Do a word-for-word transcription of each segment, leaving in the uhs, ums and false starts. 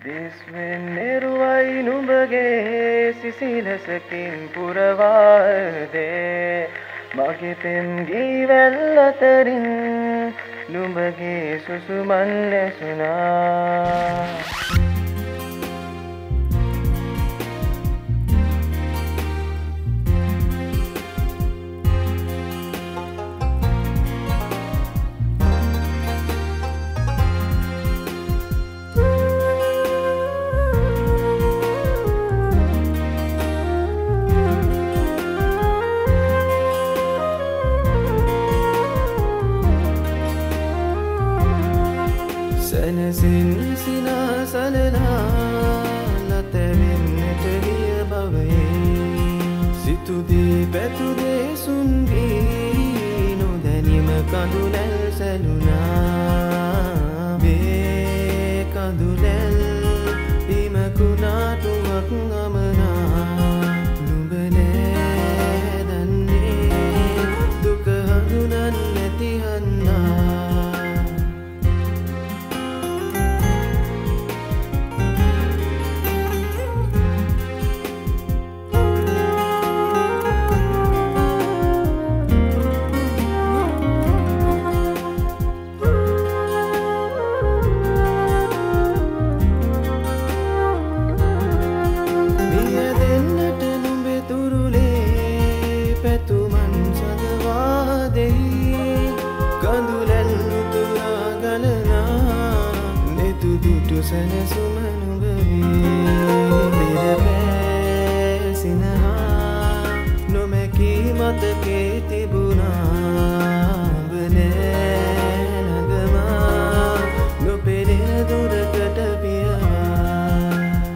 දිස්වෙන්නේරුවයි නුඹගේ සිසිලසකින් පුරවාදේ මගේ පෙම් ගීවැල් අතරින් නුඹගේ සුසුමන් ඇසුනා සැනසින් සිනාසලලා ලතැවෙන්නට ගිය බවේ සිතුදී පැතුදේ සුන්වී නොදැනීම කඳුලැල් සැලුනා මේ කඳුලැල් බිමකුණාටුවක් අමනා නුඹ නෑ දන්නේ දුක හඳුනන් නැති හන්නා සැනසුම නුඹවී පෙරපෑ සිනහා නොමැකී මතකේ තිබුණා ඔබ නෑ නගමා නොපෙනෙන දුරකට පියවා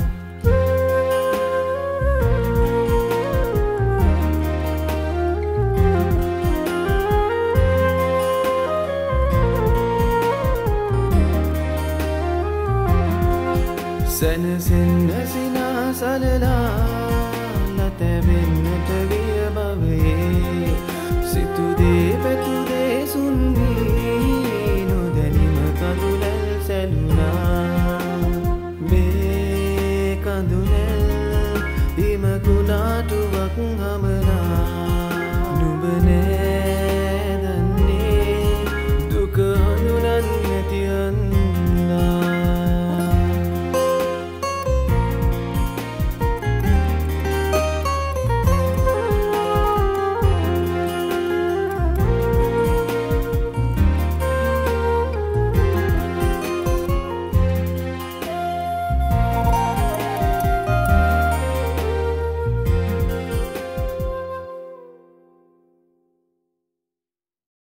සැනසෙන්න සිනාසලලා ලතැවෙන්නට ගිය බවේ සිතුදේ පැතුදේ